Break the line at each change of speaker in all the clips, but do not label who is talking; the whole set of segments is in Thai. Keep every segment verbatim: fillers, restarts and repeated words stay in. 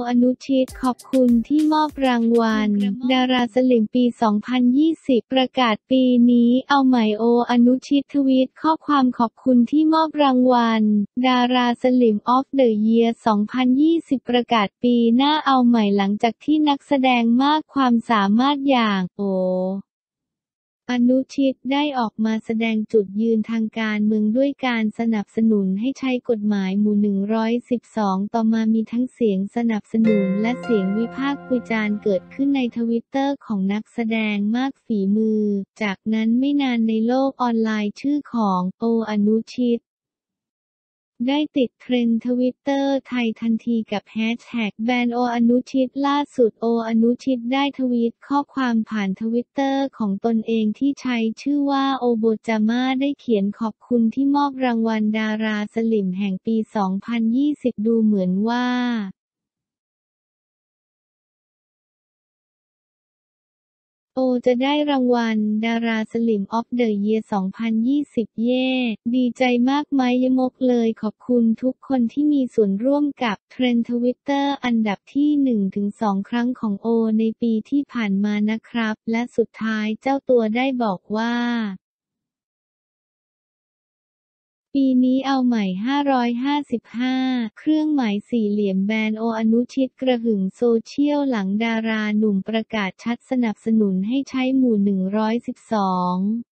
อนุชิตขอบคุณที่มอบรางวัลดาราสลิมปี สองพันยี่สิบ ประกาศปีนี้เอาใหม่โออนุชิตทวีตข้อความขอบคุณที่มอบรางวัลดาราสลิมออฟเดอะเยียร์ สองพันยี่สิบ ประกาศปีหน้าเอาใหม่หลังจากที่นักแสดงมากความสามารถอย่างโออนุชิตได้ออกมาแสดงจุดยืนทางการเมืองด้วยการสนับสนุนให้ใช้กฎหมายหมู่ หนึ่งร้อยสิบสอง ต่อมามีทั้งเสียงสนับสนุนและเสียงวิพากษ์วิจารณ์เกิดขึ้นในทวิตเตอร์ของนักแสดงมากฝีมือจากนั้นไม่นานในโลกออนไลน์ชื่อของโออนุชิตได้ติดเทรนด์ทวิตเตอร์ไทยทันทีกับแฮชแท็กแบนโออนุชิตล่าสุดโออนุชิตได้ทวีตข้อความผ่านทวิตเตอร์ของตนเองที่ใช้ชื่อว่าโอโบจาม่าได้เขียนขอบคุณที่มอบรางวัลดาราสลิมแห่งปี สองพันยี่สิบ ดูเหมือนว่าโอจะได้รางวัลดาราสลิมออฟเดอะเยียร์ สองพันยี่สิบ เย่ดีใจมากไหมยมกเลยขอบคุณทุกคนที่มีส่วนร่วมกับเทรนด์ทวิตเตอร์อันดับที่ หนึ่งถึงสอง ครั้งของโอในปีที่ผ่านมานะครับและสุดท้ายเจ้าตัวได้บอกว่าปีนี้เอาใหม่ห้าร้อยห้าสิบห้าเครื่องหมายสี่เหลี่ยมแบนโออนุชิตกระหึ่มโซเชียลหลังดาราหนุ่มประกาศชัดสนับสนุนให้ใช้หมู่ หนึ่งร้อยสิบสอง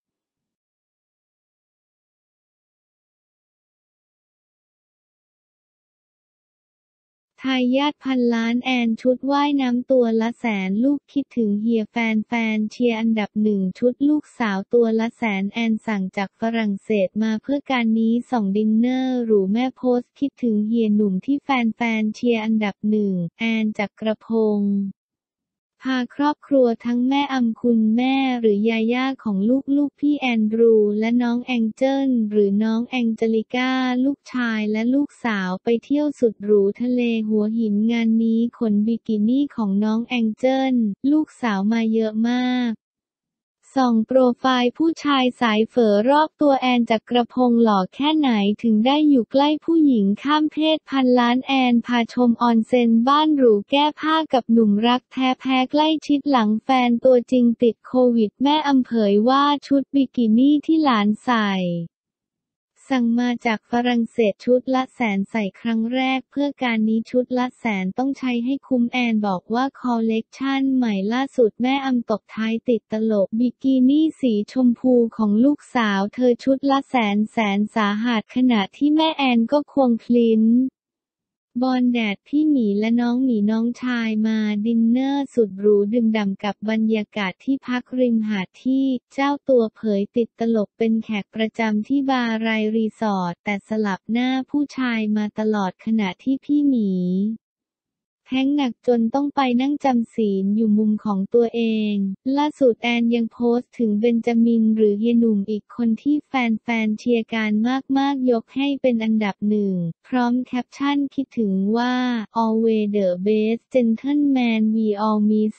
ทายาทพันล้านแอนชุดว่ายน้ำตัวละแสนลูกคิดถึงเฮียแฟนๆเชียร์อันดับหนึ่งชุดลูกสาวตัวละแสนแอนสั่งจากฝรั่งเศสมาเพื่อการนี้ส่องดินเนอร์หรูแม่โพสต์คิดถึงเฮียหนุ่มที่แฟนๆเชียร์อันดับหนึ่งแอนจักรพงษ์พาครอบครัวทั้งแม่อำคุณแม่หรือยาย่าของลูกๆพี่แอนดรูและน้องแองเจิลหรือน้องแองเจลิก้าลูกชายและลูกสาวไปเที่ยวสุดหรูทะเลหัวหินงานนี้ขนบิกินี่ของน้องแองเจิลลูกสาวมาเยอะมากส่องโปรไฟล์ผู้ชายสายเฝอรอบตัวแอนจักรพงษ์หล่อแค่ไหนถึงได้อยู่ใกล้ผู้หญิงข้ามเพศพันล้านแอนพาชมออนเซ็นบ้านหรูแก้ผ้ากับหนุ่มรักแท้แพ้ใกล้ชิดหลังแฟนตัวจริงติดโควิดแม่อำเผยว่าชุดบิกินี่ที่หลานใส่สั่งมาจากฝรั่งเศสชุดละแสนใส่ครั้งแรกเพื่อการนี้ชุดละแสนต้องใช้ให้คุ้มแอนบอกว่าคอลเลกชันใหม่ล่าสุดแม่อำตบท้ายติดตลกบิกินี่สีชมพูของลูกสาวเธอชุดละแสนแสนสาหัสขณะที่แม่แอนก็ควงคลิ้นบอนแดดพี่หมีและน้องหมีน้องชายมาดินเนอร์สุดหรูดื่มด่ำกับบรรยากาศที่พักริมหาดที่เจ้าตัวเผยติดตลกเป็นแขกประจำที่บาร์ไรรีสอร์ทแต่สลับหน้าผู้ชายมาตลอดขณะที่พี่หมีแท้งหนักจนต้องไปนั่งจำศีลอยู่มุมของตัวเองล่าสุดแอนยังโพสต์ถึงเบนจามินหรือเฮียหนุ่มอีกคนที่แฟนๆเชียร์กันมากๆยกให้เป็นอันดับหนึ่งพร้อมแคปชั่นคิดถึงว่า always the best gentleman we all miss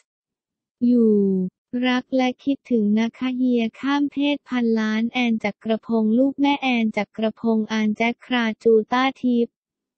you รักและคิดถึงนะคะเฮียข้ามเพศพันล้านแอนจักรพงษ์ลูกแม่แอนจักรพงษ์อานแจ็คคราจูต้าทิพย์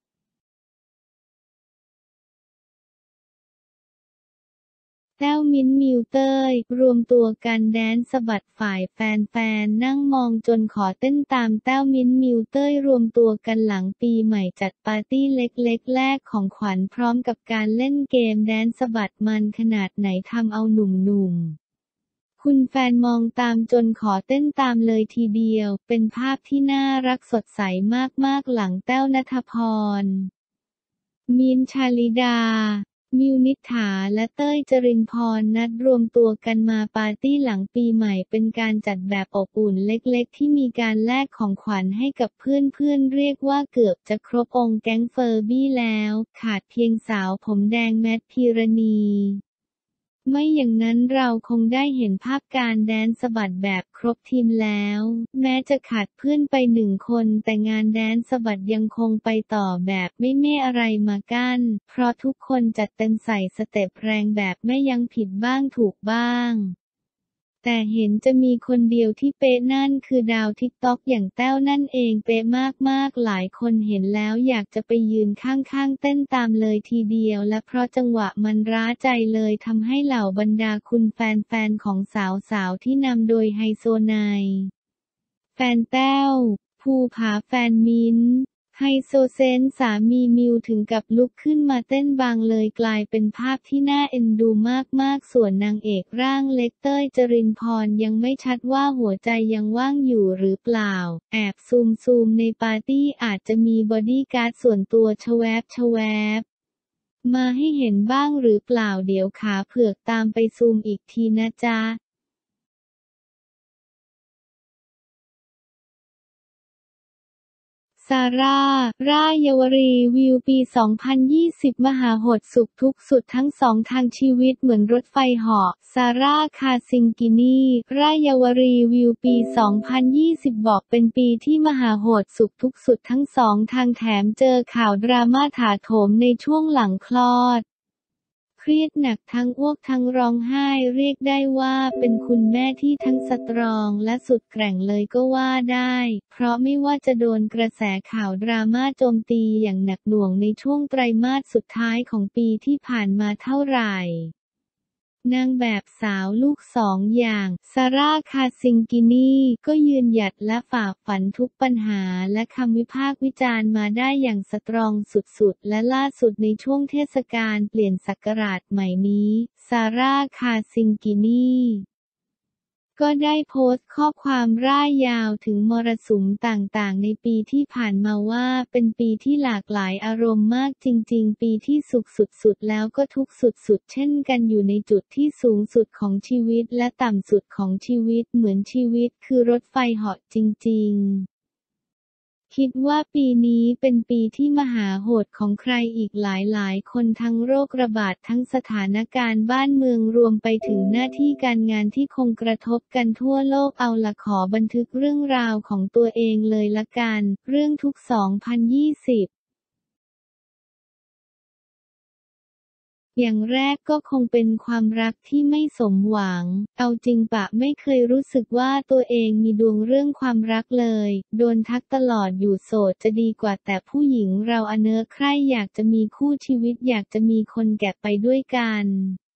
แต้วมิ้นท์มิวเต้ยรวมตัวกันแดนซ์สะบัดฝ่ายแฟนๆนั่งมองจนขอเต้นตามแต้วมิ้นท์มิวเต้ยรวมตัวกันหลังปีใหม่จัดปาร์ตี้เล็กๆแลกของขวัญพร้อมกับการเล่นเกมแดนซ์สะบัดมันขนาดไหนทำเอาหนุ่มๆคุณแฟนมองตามจนขอเต้นตามเลยทีเดียวเป็นภาพที่น่ารักสดใสมากๆหลังแต้วณัฐพรมีนท์ชาลิดามิวนิษฐาและเต้ยจรินพรนัดรวมตัวกันมาปาร์ตี้หลังปีใหม่เป็นการจัดแบบอบอุ่นเล็กๆที่มีการแลกของขวัญให้กับเพื่อนๆเรียกว่าเกือบจะครบองค์แก๊งเฟอร์บี้แล้วขาดเพียงสาวผมแดงแมทพีรณีไม่อย่างนั้นเราคงได้เห็นภาพการแดนซ์สะบัดแบบครบทีมแล้วแม้จะขาดเพื่อนไปหนึ่งคนแต่งานแดนซ์สะบัดยังคงไปต่อแบบไม่เม่อะไรมากั้นเพราะทุกคนจัดเต็มใส่สเต็ปแรงแบบไม่ยั้งผิดบ้างถูกบ้างแต่เห็นจะมีคนเดียวที่เป๊ะนั่นคือดาวทิกต็อกอย่างแต้วนั่นเองเป๊ะมากๆหลายคนเห็นแล้วอยากจะไปยืนข้างๆเต้นตามเลยทีเดียวและเพราะจังหวะมันร้าใจเลยทำให้เหล่าบรรดาคุณแฟนๆของสาวๆที่นำโดยไฮโซไนแฟนแต้วภูผาแฟนมิ้นท์ไฮโซเซนสามีมิวถึงกับลุกขึ้นมาเต้นบางเลยกลายเป็นภาพที่น่าเอ็นดูมากๆส่วนนางเอกร่างเล็กเต้ยจรินพรยังไม่ชัดว่าหัวใจยังว่างอยู่หรือเปล่าแอบซูมซูมในปาร์ตี้อาจจะมีบอดี้การ์ดส่วนตัวชแวบชแวบมาให้เห็นบ้างหรือเปล่าเดี๋ยวขาเผือกตามไปซูมอีกทีนะจ๊ะซาร่า ร่ายเยาวรีวิวปี สองพันยี่สิบ มหาโหดสุขทุกข์สุดทั้งสองทางชีวิตเหมือนรถไฟเหาะ ซาร่า คาซิงกินีร่ายเยาวรีวิวปี สองพันยี่สิบ บอกเป็นปีที่มหาโหดสุขทุกข์สุดทั้งสองทางแถมเจอข่าวดราม่าถาโถมในช่วงหลังคลอดเครียดหนักทั้งอ้วกทั้งร้องไห้เรียกได้ว่าเป็นคุณแม่ที่ทั้งสตรองและสุดแกร่งเลยก็ว่าได้เพราะไม่ว่าจะโดนกระแสข่าวดราม่าโจมตีอย่างหนักหน่วงในช่วงไตรมาสสุดท้ายของปีที่ผ่านมาเท่าไหร่นางแบบสาวลูกสองอย่างซาร่า คาซิงกินีก็ยืนหยัดและฝ่าฟันทุกปัญหาและคำวิพากษ์วิจารณ์มาได้อย่างสตรองสุดๆและล่าสุดในช่วงเทศกาลเปลี่ยนศักราชใหม่นี้ซาร่า คาซิงกินีก็ได้โพสต์ข้อความร่ายยาวถึงมรสุมต่างๆในปีที่ผ่านมาว่าเป็นปีที่หลากหลายอารมณ์มากจริงๆปีที่สุขสุดๆแล้วก็ทุกข์สุดๆเช่นกันอยู่ในจุดที่สูงสุดของชีวิตและต่ำสุดของชีวิตเหมือนชีวิตคือรถไฟเหาะจริงๆคิดว่าปีนี้เป็นปีที่มหาโหดของใครอีกหลายๆคนทั้งโรคระบาดทั้งสถานการณ์บ้านเมืองรวมไปถึงหน้าที่การงานที่คงกระทบกันทั่วโลกเอาละขอบันทึกเรื่องราวของตัวเองเลยละกันเรื่องทุก สองพันยี่สิบอย่างแรกก็คงเป็นความรักที่ไม่สมหวัง เอาจริงปะไม่เคยรู้สึกว่าตัวเองมีดวงเรื่องความรักเลย โดนทักตลอดอยู่โสดจะดีกว่าแต่ผู้หญิงเราอะเนอะใครอยากจะมีคู่ชีวิตอยากจะมีคนแก่ไปด้วยกัน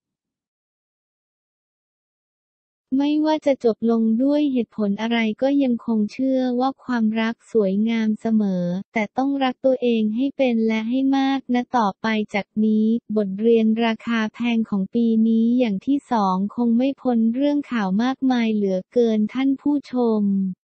ไม่ว่าจะจบลงด้วยเหตุผลอะไรก็ยังคงเชื่อว่าความรักสวยงามเสมอ แต่ต้องรักตัวเองให้เป็นและให้มากนะต่อไปจากนี้ บทเรียนราคาแพงของปีนี้อย่างที่สองคงไม่พ้นเรื่องข่าวมากมายเหลือเกินท่านผู้ชม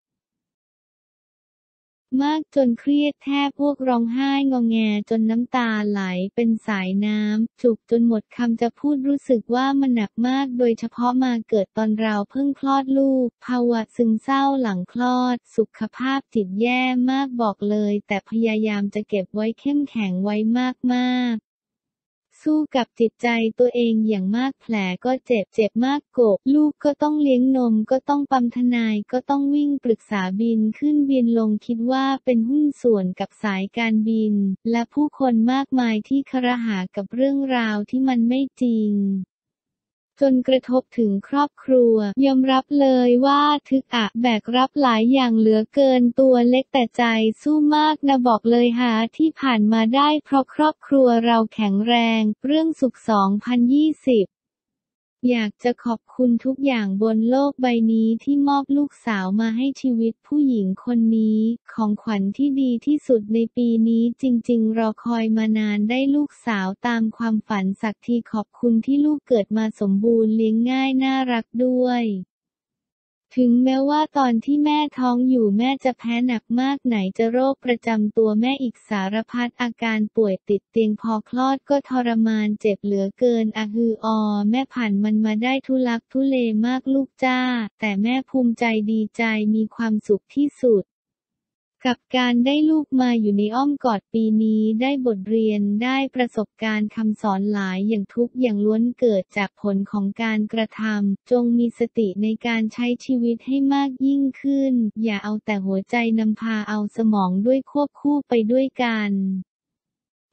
มากจนเครียดแทบพวกร้องไห้งอแงจนน้ำตาไหลเป็นสายน้ำจุกจนหมดคำจะพูดรู้สึกว่ามันหนักมากโดยเฉพาะมาเกิดตอนเราเพิ่งคลอดลูกภาวะซึมเศร้าหลังคลอดสุขภาพจิตแย่มากบอกเลยแต่พยายามจะเก็บไว้เข้มแข็งไว้มากๆสู้กับจิตใจตัวเองอย่างมากแผลก็เจ็บเจ็บมากโกะลูกก็ต้องเลี้ยงนมก็ต้องปั๊มทนายก็ต้องวิ่งปรึกษาบินขึ้นบินลงคิดว่าเป็นหุ้นส่วนกับสายการบินและผู้คนมากมายที่ครหากับเรื่องราวที่มันไม่จริงจนกระทบถึงครอบครัวยอมรับเลยว่าทึกอะแบกรับหลายอย่างเหลือเกินตัวเล็กแต่ใจสู้มากนะบอกเลยหาที่ผ่านมาได้เพราะครอบครัวเราแข็งแรงเรื่องสุข สองพันยี่สิบอยากจะขอบคุณทุกอย่างบนโลกใบนี้ที่มอบลูกสาวมาให้ชีวิตผู้หญิงคนนี้ของขวัญที่ดีที่สุดในปีนี้จริงๆรอคอยมานานได้ลูกสาวตามความฝันสักทีขอบคุณที่ลูกเกิดมาสมบูรณ์เลี้ยงง่ายน่ารักด้วยถึงแม้ว่าตอนที่แม่ท้องอยู่แม่จะแพ้หนักมากไหนจะโรคประจำตัวแม่อีกสารพัดอาการป่วยติดเตียงพอคลอดก็ทรมานเจ็บเหลือเกินอะฮืออแม่ผ่านมันมาได้ทุลักทุเลมากลูกจ้าแต่แม่ภูมิใจดีใจมีความสุขที่สุดกับการได้ลูกมาอยู่ในอ้อมกอดปีนี้ได้บทเรียนได้ประสบการณ์คำสอนหลายอย่างทุกอย่างล้วนเกิดจากผลของการกระทำจงมีสติในการใช้ชีวิตให้มากยิ่งขึ้นอย่าเอาแต่หัวใจนำพาเอาสมองด้วยควบคู่ไปด้วยกัน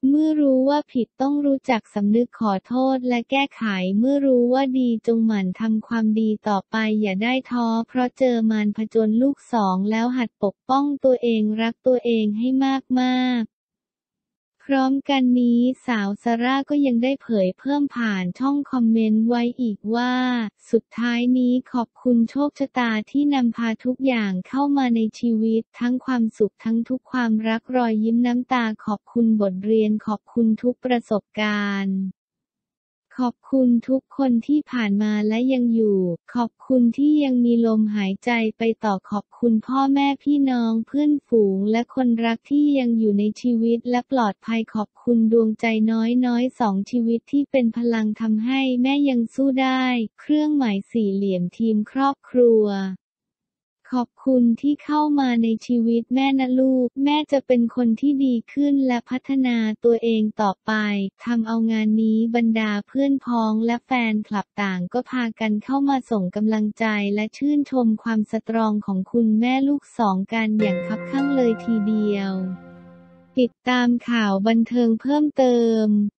เมื่อรู้ว่าผิดต้องรู้จักสำนึกขอโทษและแก้ไขเมื่อรู้ว่าดีจงหมั่นทำความดีต่อไปอย่าได้ท้อเพราะเจอมารผจญลูกสองแล้วหัดปกป้องตัวเองรักตัวเองให้มากๆพร้อมกันนี้สาวซาร่าก็ยังได้เผยเพิ่มผ่านช่องคอมเมนต์ไว้อีกว่าสุดท้ายนี้ขอบคุณโชคชะตาที่นำพาทุกอย่างเข้ามาในชีวิตทั้งความสุขทั้งทุกความรักรอยยิ้มน้ำตาขอบคุณบทเรียนขอบคุณทุกประสบการณ์ขอบคุณทุกคนที่ผ่านมาและยังอยู่ขอบคุณที่ยังมีลมหายใจไปต่อขอบคุณพ่อแม่พี่น้องเพื่อนฝูงและคนรักที่ยังอยู่ในชีวิตและปลอดภัยขอบคุณดวงใจน้อยๆสองชีวิตที่เป็นพลังทำให้แม่ยังสู้ได้เครื่องหมายสี่เหลี่ยมทีมครอบครัวขอบคุณที่เข้ามาในชีวิตแม่นะลูกแม่จะเป็นคนที่ดีขึ้นและพัฒนาตัวเองต่อไปทำเอางานนี้บรรดาเพื่อนพ้องและแฟนคลับต่างก็พากันเข้ามาส่งกำลังใจและชื่นชมความสตรองของคุณแม่ลูกสองกันอย่างคับคั่งเลยทีเดียวติดตามข่าวบันเทิงเพิ่มเติม